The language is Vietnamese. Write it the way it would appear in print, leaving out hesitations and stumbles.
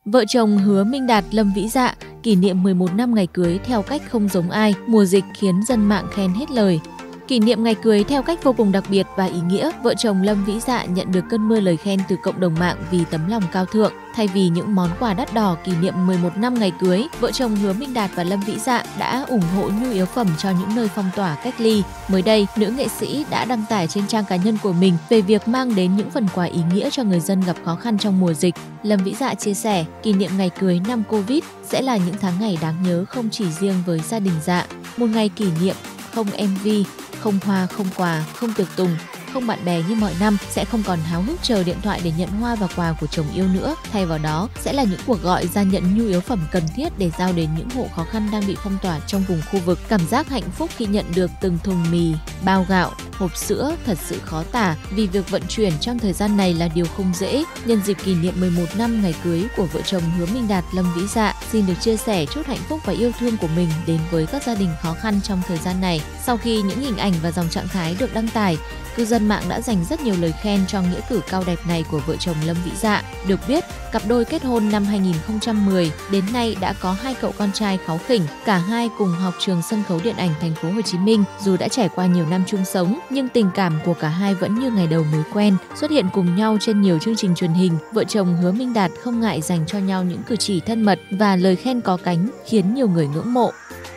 Vợ chồng Hứa Minh Đạt, Lâm Vĩ Dạ kỷ niệm 11 năm ngày cưới theo cách không giống ai, mùa dịch khiến dân mạng khen hết lời. Kỷ niệm ngày cưới theo cách vô cùng đặc biệt và ý nghĩa, vợ chồng Lâm Vĩ Dạ nhận được cơn mưa lời khen từ cộng đồng mạng vì tấm lòng cao thượng. Thay vì những món quà đắt đỏ kỷ niệm 11 năm ngày cưới, vợ chồng Hứa Minh Đạt và Lâm Vĩ Dạ đã ủng hộ nhu yếu phẩm cho những nơi phong tỏa cách ly. Mới đây, nữ nghệ sĩ đã đăng tải trên trang cá nhân của mình về việc mang đến những phần quà ý nghĩa cho người dân gặp khó khăn trong mùa dịch. Lâm Vĩ Dạ chia sẻ, kỷ niệm ngày cưới năm Covid sẽ là những tháng ngày đáng nhớ không chỉ riêng với gia đình Dạ. Một ngày kỷ niệm, không MV, không hoa, không quà, không tiệc tùng, không bạn bè như mọi năm, sẽ không còn háo hức chờ điện thoại để nhận hoa và quà của chồng yêu nữa. Thay vào đó sẽ là những cuộc gọi ra nhận nhu yếu phẩm cần thiết để giao đến những hộ khó khăn đang bị phong tỏa trong vùng khu vực. Cảm giác hạnh phúc khi nhận được từng thùng mì, bao gạo, hộp sữa thật sự khó tả vì việc vận chuyển trong thời gian này là điều không dễ. Nhân dịp kỷ niệm 11 năm ngày cưới của vợ chồng Hứa Minh Đạt, Lâm Vĩ Dạ, xin được chia sẻ chút hạnh phúc và yêu thương của mình đến với các gia đình khó khăn trong thời gian này. Sau khi những hình ảnh và dòng trạng thái được đăng tải, cư dân mạng đã dành rất nhiều lời khen cho nghĩa cử cao đẹp này của vợ chồng Lâm Vĩ Dạ. Được biết, cặp đôi kết hôn năm 2010, đến nay đã có 2 cậu con trai kháu khỉnh, cả hai cùng học trường sân khấu điện ảnh thành phố Hồ Chí Minh. Dù đã trải qua nhiều năm chung sống, nhưng tình cảm của cả hai vẫn như ngày đầu mới quen. Xuất hiện cùng nhau trên nhiều chương trình truyền hình, vợ chồng Hứa Minh Đạt không ngại dành cho nhau những cử chỉ thân mật và lời khen có cánh khiến nhiều người ngưỡng mộ.